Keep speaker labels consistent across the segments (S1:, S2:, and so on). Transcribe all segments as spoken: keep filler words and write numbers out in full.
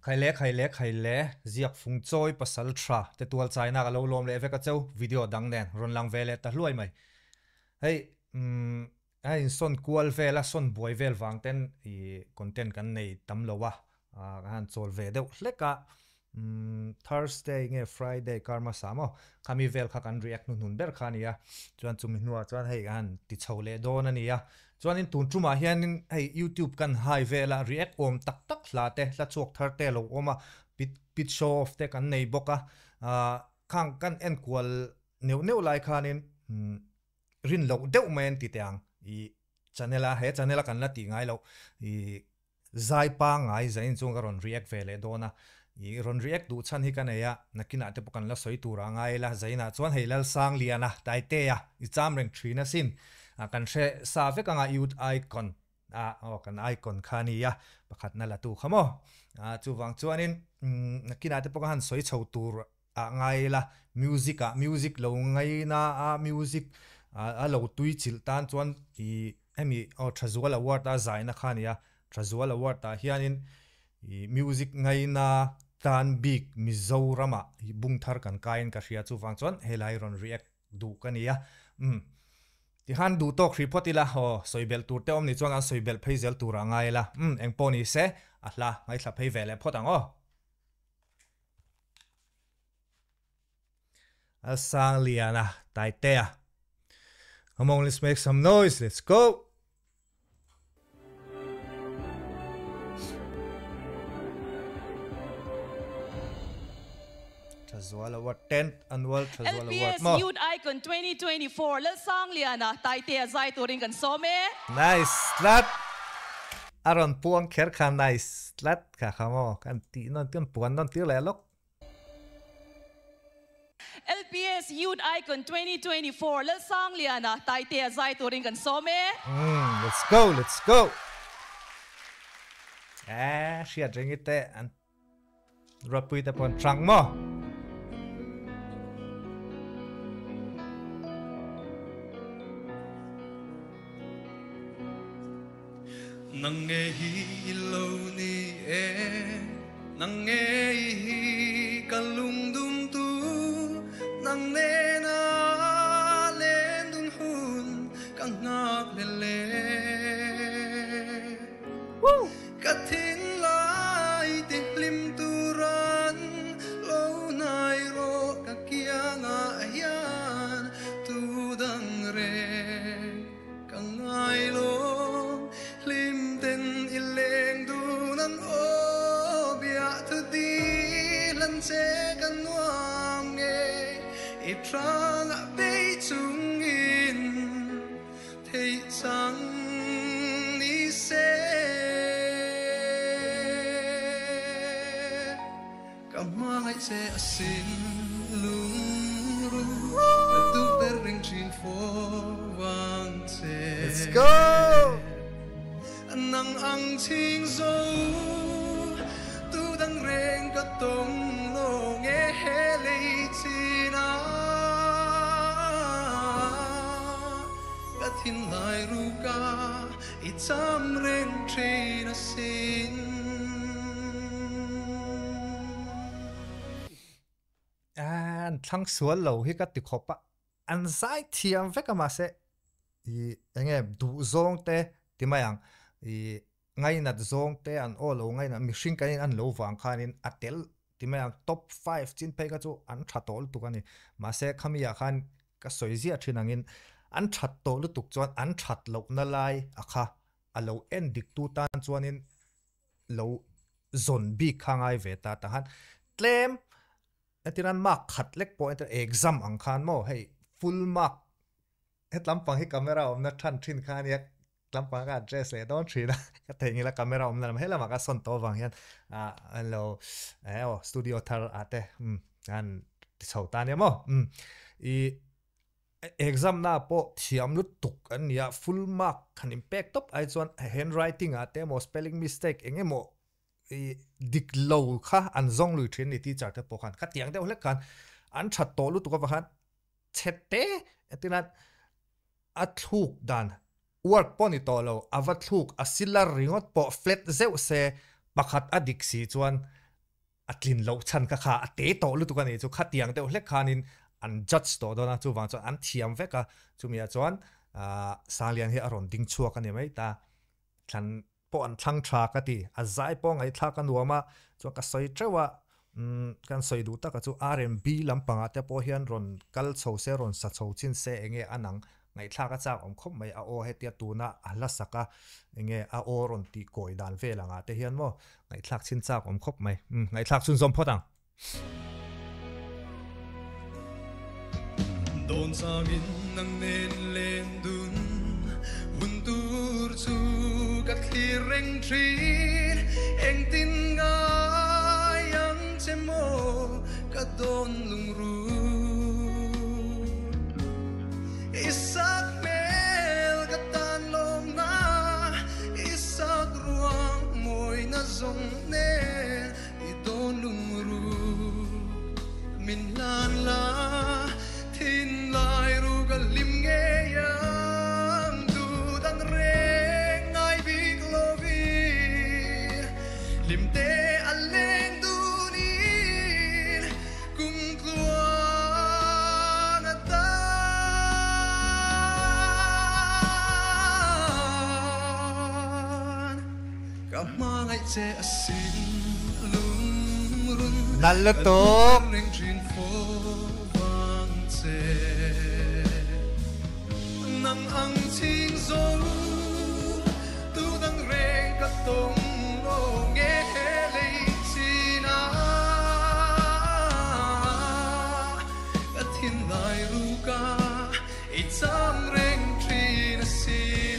S1: khai le khai le khai le ziak phung choi pasal thra te tual chaina ka lo lom le veka chau video dang nen ron lang vele ta hluai mai hei um ai son kual vela son boy vel wang ten i content kan nei tam lowa a han chol ve deuh hleka um Thursday nge Friday karma samo kami vel kha kan react nun nun ber khania chuan chumi nuwa chuan hei an ti chhole don ania chuan in tun tuma hian in hei YouTube kan hai vela react om tak tak hla te hla chuak thar te lo oma pit pit show off te kan nei boka a khang kan en kwal neu neu lai khanin rin lo deuh men ti teang i channel a he channel kan la ti ngai lo i zai pa ngai zain chung ron react vele dona i ron react du chan hi kan ya nakina te pokan la soi tura ngai la zaina chuan hei lal sang liana taitea i cham reng thina sin a kan she sa ve kanga youth icon a o kan icon khani ya pakhat na la tu khamo a chu wang chuanin nakina te pokan soi chho tur a ngai la music a music lo ngai na a music a lo tui chil tan chuan i emi o THAZUAL award a zaina khania THAZUAL award ta hianin i music ngai na tan big mizorama bung thar kan kain ka hria chu wang chuan helai ron react du kania um ti han du to khri photila ho soibel tur te om ni chuan an soibel pheizel tura ngai la um engponi se ahla ngai thla phei vele photang o LALSANGLIANA TAITEA. Come on, let's make some noise. Let's go. THAZUAL Award tenth annual THAZUAL Award.
S2: L P S Youth Icon twenty twenty-four. LALSANGLIANA TAITEA zai turing kan some.
S1: Nice. Slat. Aron puang ker kan nice. Slat ka kamo kan ti non kan puan non ti lelok.
S2: L P S Youth Icon twenty twenty-four. LALSANGLIANA TAITEA zai turing kan some.
S1: Mm, let's go, let's go. Ah, shia drink it and rapid upon trunk mo.
S3: Nang nghe hi lâu ni e nang nghe hi kalung dum tu nang ne na len dun hun kang ngak le le katin lai ti lim tu ran lo nai ro ka kia nga yan tu dang re kang ngai lo lim ten ileng du nan o bia tu di lan che kan nuang nge i trang a be chung in thei sang ni se kamai che asin lung ru tu per ring chin fo wang che.
S1: Let's go.
S3: Nang ang ching zo tu dang reng ka tong lo nge he le china ka thin lai ru ka i cham reng trina sin
S1: An thang sual lo hi ka ti khopa an sai thiam veka ma se i enge du zong te ti mayang i ngay nat zong te an o lo ngay na mihring kanin an lo wang khanin atel ti mayang top five chin pe ka chu an thatol tu kani ma se khamia khan ka soizia thinangin an thatol tuk chuan an that lo na lai akha alo en dik tu tan chuanin lo zon bi khangai ve ta ta han claim atiran mark khat lek po enter exam ang khan mo hey full mark hetlam pang hi camera om na than thin khan yak lam pang ka address le don thina ka thei la camera om na hela ma ka son to wang hian a hello eh o studio thar ate um an chho ta ne mo um i exam na po thiam lu tuk an ya full mark khan impact top ai chuan handwriting ate mo spelling mistake enge mo i dik low kha an zong lu thin ni teacher te po khan ka tiang de hole khan an that to lu tu ka khan chete etina a thuk dan work poni to lo ava thuk a silar ringot po flat zeu se pakhat adik si chuan atlin lo chan ka kha ate to lu tu kan ni chu khatiang te hlek khanin an judge to dona chu wang chu an thiam veka chu mi a chuan a sanglian hi aron ding chuak ani mai ta than po an thlang tha ka ti a zai po ngai thla kan nuama chu ka soi trewa um kan soi du ta ka chu R and B lampanga te po hian ron kal chho se ron sa chho chin se enge anang ngai thla ka chak om khop mai a o hetia tuna ala saka enge a o ron ti koi dan ve langa te hian mo ngai thlak chin chak om khop mai ngai thlak chun zom photang
S3: Don sangin nang nen len dun hun tur chu kat khi reng trin eng tin nga yang chemo ka don lung ru isak mel ka tan lom na isak ruang moi na zong ne I don lung ru min lan la tin lai ru ka lim nge yang du dan reng ai big lovi lim te aleng du ni kum kluan atan ka mangai che asin lung run
S1: nalatok
S3: reng chin fo nang ang ching zo tu dang re ka tong lo nge le china ka thin lai ru ka I cham reng trin sin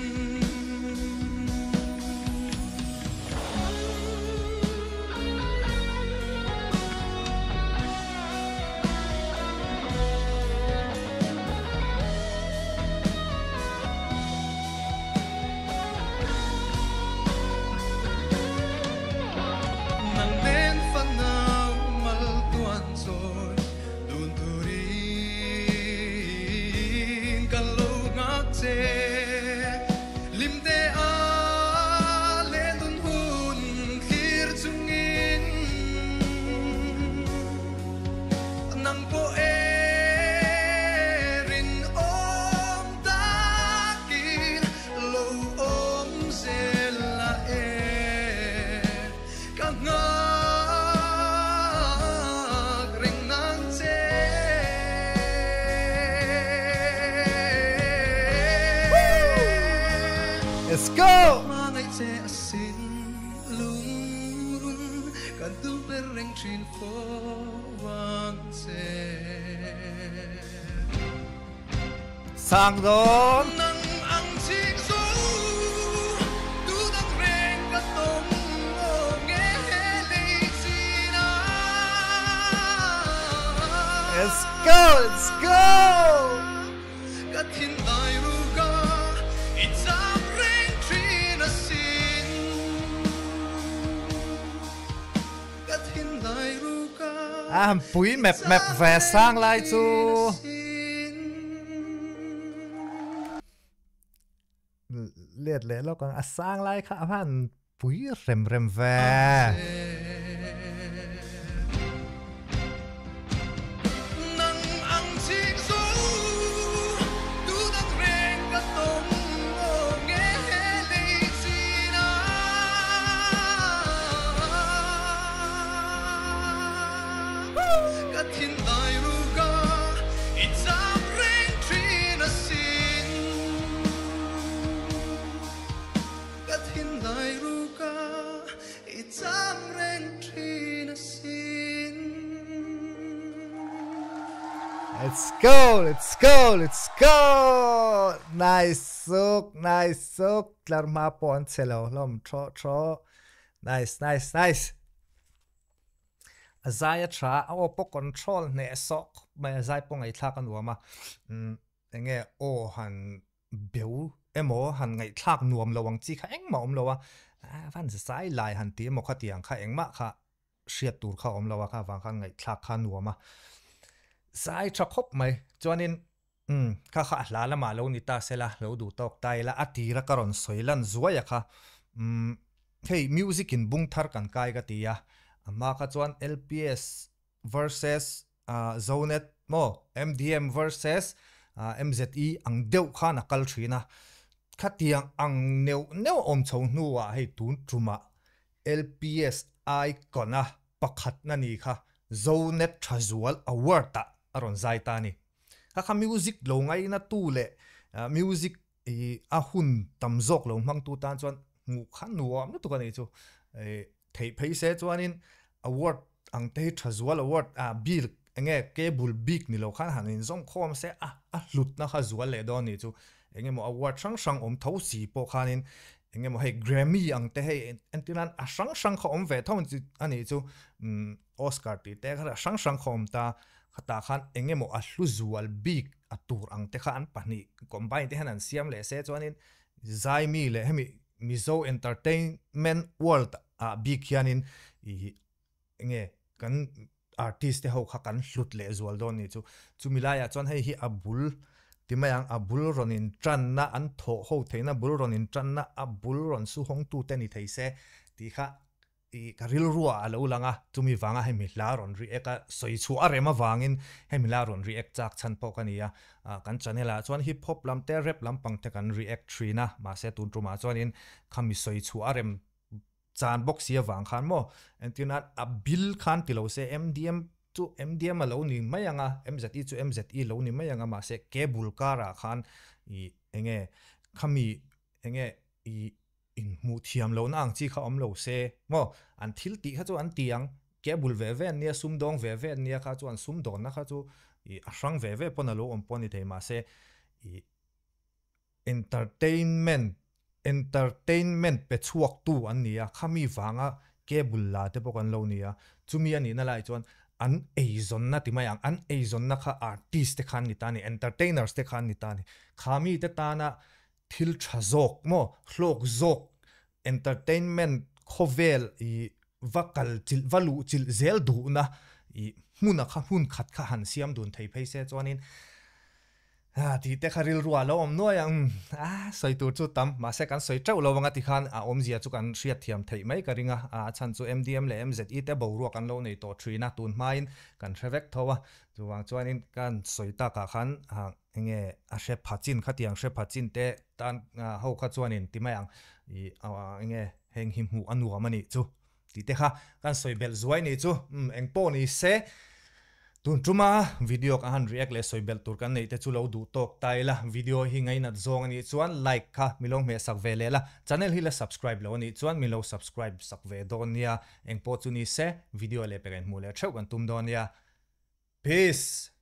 S1: Let's go!
S3: Mangai che asin lung run kan tu pereng chin fo wang se
S1: sang don
S3: nang ang ching zo tu dang reng ka tong o nge le china
S1: Let's go! Let's go!
S3: ka thin dai ru ka it's a
S1: à pui map map về sang lại chú liệt lệ lo còn à sang lại khá hẳn pui rem rem về Let's go, let's go, let's go. Nice sook, nice sook. Klar ma pon cello lom tro tro. Nice, nice, nice. Azaya tra o po control ne sok ma azai po ngai thak an wama. Um enge o han beu emo han ngai thak nuam lawang chi kha eng ma om lawa. Ah van sai lai han ti mo khatiang kha eng ma kha shiat tur kha om lawa kha wang kha ngai thak kha nuama. Sai tra khop mai chuanin um kha kha la la ma lo ni ta sela lo du tok tai la atira karon soilan zuaya kha um hey music in bung thar kan kai ga tia ama ka chuan L P S versus uh, zonet mo M D M versus uh, M Z E ang deuh khan akal thina khatiang ang neu neu om chho nuwa hei tun truma L P S icona pakhat na ni kha zonet THAZUAL award ta aron zai ta ni kha kha music lo ngai na tu le uh, music i a hun tamzok lo mang tu tan chuan ngu khan nuwa na tu ka ni chu e thei phei se chuanin award ang te THAZUAL award a bil enge cable big ni lo khan hanin zong khom se a a hlut na kha zual le don ni chu enge mo award sang sang om tho si po khanin enge mo hei Grammy ang te hei entinan a sang sang kha om ve thon chu ani chu um, Oscar ti te kha sang sang khom ta khata khan enge mo a hlu zual big a tur ang te kha an pani combine te hanan siam le se chuanin zai mi le hemi mizo entertainment world a big hianin i enge kan artist te ho kha kan hlut le zual don ni chu chumilaya chon hei hi abul timayang abul ronin tran na an tho ho theina bul ronin tran na abul ron su hong tu te ni theise ti kha i karil ruwa alo langa chumi wanga hemi la ron ri eka soi chu arema wangin hemi la ron react chak chan po kania kan channel a chuan hip hop lam te rap lam pang te kan react trina ma se tu truma chuanin khami soi chu arem chan box ya wang khan mo entina a bill khan tilo se M D M chu M D M alo ni mayanga M Z E chu M Z E lo ni mayanga ma se cable kara khan i enge khami enge i in mu thiam lo na ang chi kha om lo se mo an thil ti kha chu an tiang cable ve ve nia sum dong ve ve nia kha chu an sum don na kha chu i asang ve ve pon alo om pon ni thei ma se i entertainment entertainment pe chuak tu an nia khami wanga cable la te pokan lo nia chumi ani na lai chuan an eizon na timayang an eizon na kha artist te khan ni tani entertainers te khan ni tani khami te tana thil thazok mo hlok zok entertainment khovel i vakal chil valu chil zel du na i huna kha hun khat kha han siam dun thei phei se chuanin à thì te kharil ruwa lo om no yang à soi tur chu tam ma se kan soi trau lo wanga ti khan a om zia chu kan hriat thiam thei mai ka ringa a chan chu M D M le M Z E te bo ru kan lo nei to thrina tun main kan threvek thowa chu wang chuanin kan soi ta ka khan a enge a she phachin khatiang she phachin te tan ho kha chuanin ti mayang i a enge heng him hu anu amani chu ti te kha kan soi bel zuai nei chu eng po ni se tun truma video ka han react le soibel tur kan nei te chu lo du tok tai la video hi ngai na zong ani chuan like kha milong me sak ve le la channel hi la subscribe lo ani chuan milo subscribe sak ve don nia eng po chu ni se video le peren mu le theu kan tum don nia peace